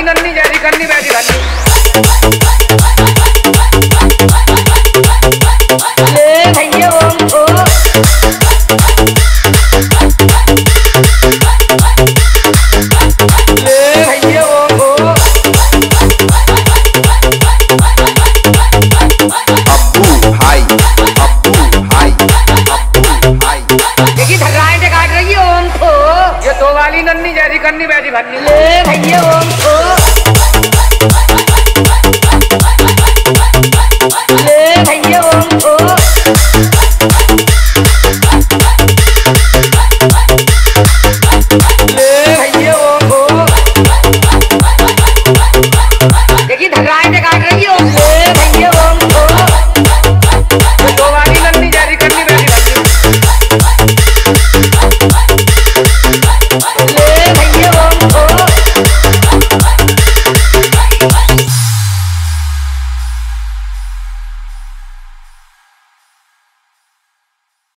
नन्नी जैसी करनी बैठी धन्नी। ले भैया ओम ओ ले भैया ओम ओ अब्बू भाई अब्बू भाई अब्बू भाई देखी धर्राएं काट रही है ओम को। ये दो वाली नन्नी जैसी करनी बैठी धन्नी। ले भैया ओम